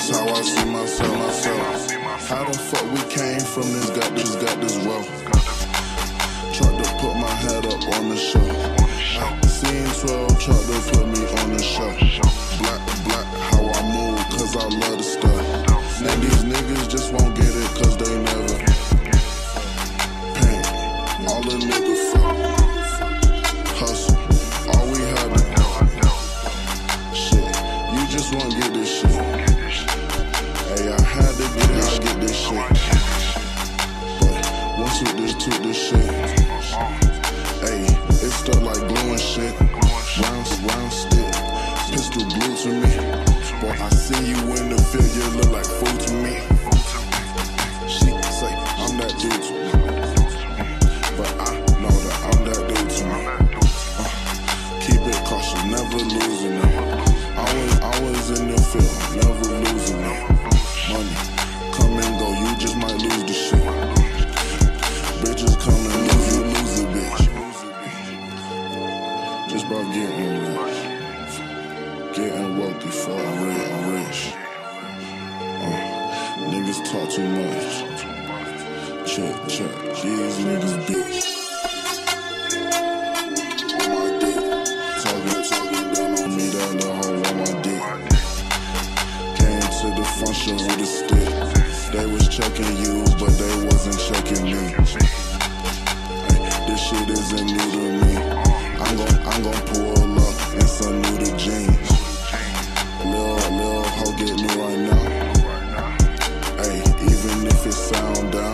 that's how I see myself. How the fuck we came from this, got this wealth. Tried to put my head up on the show. Seen 12, tried to put me on the show. Black, how I move, cause I love the stuff. And these niggas just won't get it, cause they never paint. All the niggas fuck, hustle, all we had to do. Shit, you just won't get this shit. Hey, I had to get it, I get this shit. But once we took this shit, hey, it stuck like glue and shit. Round stick, pistol blue to me. Boy, I see you in the field, you look like food to me. She say, I'm that dude to me. But I know that I'm that dude to me. Keep it cautious, never losing it. I was in the field, never losing it. Money, come and go, you just might lose the shit. Bitches come and go, you lose a bitch. Just about getting wealthy for I'm rich. Niggas talk too much. Check, these niggas bitch. On my dick, talking down on me, that little hoe on my dick. Came to the function with a stick. They was checking you, but they wasn't checking me. Hey, this shit isn't new to me. I'm gon' pull up in some new jeans. Lil' hoe get new right now. Hey, even if it sound down,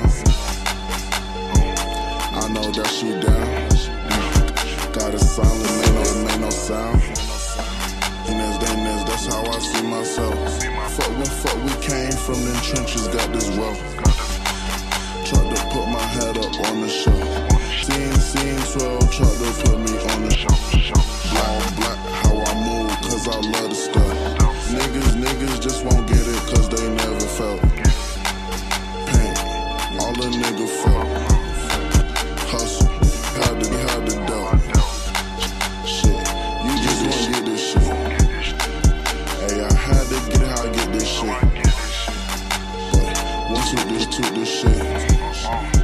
I know that she down. Got a silence, make no sound. That's how I see myself. Fuck we came from them trenches, got this wealth. Tried to put my head up on the show. Seen 12, tried to put me on the show. Black, how I move, cause I love the stuff. Niggas just won't get it, cause they never felt pain. All the niggas felt hustle, had the dough. Shit, you just won't get this shit. Hey, I had to get how I get this shit. But once we just took this shit,